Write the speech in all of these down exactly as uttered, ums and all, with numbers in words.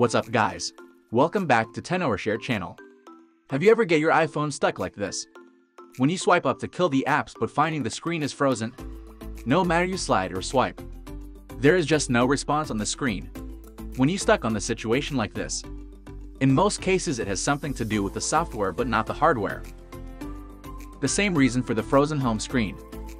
What's up guys? Welcome back to ten hour Share channel. Have you ever get your iPhone stuck like this? When you swipe up to kill the apps but finding the screen is frozen? No matter you slide or swipe, there is just no response on the screen. When you stuck on the situation like this, in most cases it has something to do with the software but not the hardware. The same reason for the frozen home screen.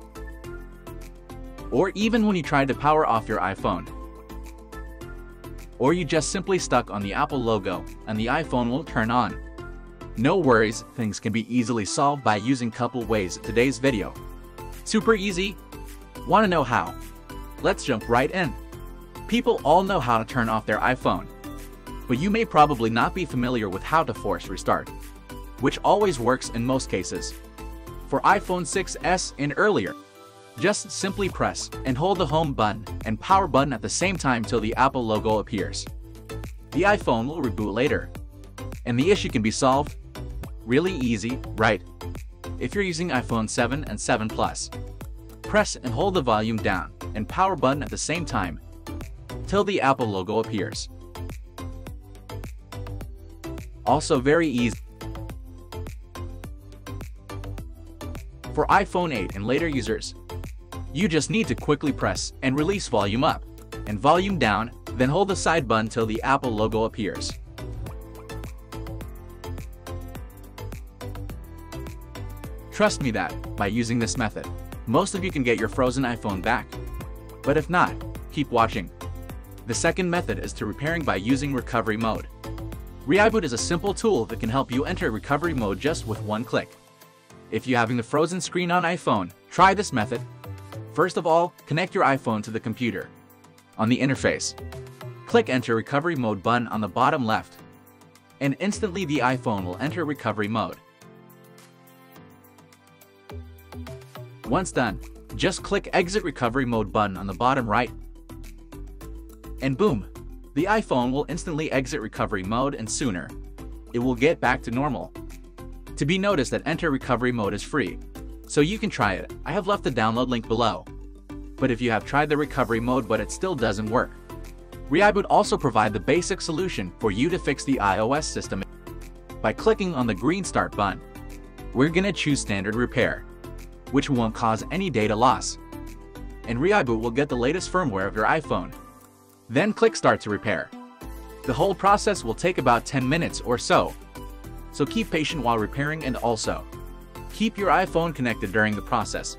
Or even when you try to power off your iPhone. Or you just simply stuck on the Apple logo and the iPhone won't turn on. No worries, things can be easily solved by using couple ways in today's video. Super easy? Want to know how? Let's jump right in. People all know how to turn off their iPhone, but you may probably not be familiar with how to force restart, which always works in most cases. For iPhone six S and earlier, just simply press and hold the home button and power button at the same time till the Apple logo appears. The iPhone will reboot later, and the issue can be solved. Really easy, right? If you're using iPhone seven and seven Plus, press and hold the volume down and power button at the same time till the Apple logo appears. Also very easy. For iPhone eight and later users, you just need to quickly press and release volume up and volume down, then hold the side button till the Apple logo appears. Trust me that, by using this method, most of you can get your frozen iPhone back. But if not, keep watching. The second method is to repairing by using recovery mode. ReiBoot is a simple tool that can help you enter recovery mode just with one click. If you're having the frozen screen on iPhone, try this method. First of all, connect your iPhone to the computer. On the interface, click Enter Recovery Mode button on the bottom left, and instantly the iPhone will enter recovery mode. Once done, just click Exit Recovery Mode button on the bottom right, and boom, the iPhone will instantly exit recovery mode, and sooner, it will get back to normal. To be noticed that Enter Recovery Mode is free, so you can try it. I have left the download link below. But if you have tried the recovery mode but it still doesn't work, ReiBoot also provide the basic solution for you to fix the iOS system. By clicking on the green Start button, we're gonna choose Standard Repair, which won't cause any data loss, and ReiBoot will get the latest firmware of your iPhone. Then click Start to repair. The whole process will take about ten minutes or so, so keep patient while repairing, and also keep your iPhone connected during the process.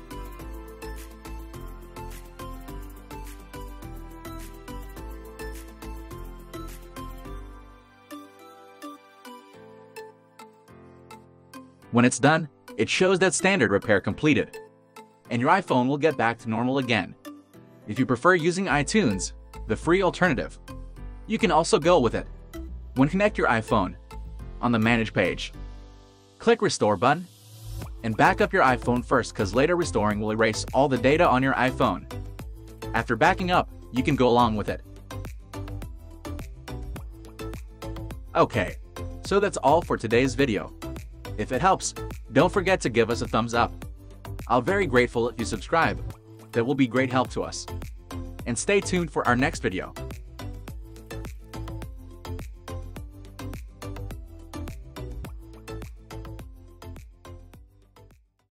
When it's done, it shows that standard repair completed, and your iPhone will get back to normal again. If you prefer using iTunes, the free alternative, you can also go with it. When connect your iPhone, on the Manage page, click Restore button, and back up your iPhone first, cause later restoring will erase all the data on your iPhone. After backing up, you can go along with it. Okay, so that's all for today's video. If it helps, don't forget to give us a thumbs up. I'll be very grateful if you subscribe. That will be great help to us. And stay tuned for our next video.